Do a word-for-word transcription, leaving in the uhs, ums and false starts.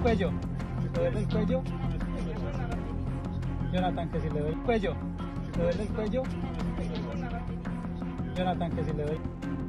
cuello. ¿Le duele el cuello? Jonathan, que si le doy el cuello. ¿Le duele el cuello? Jonathan, que si le doy...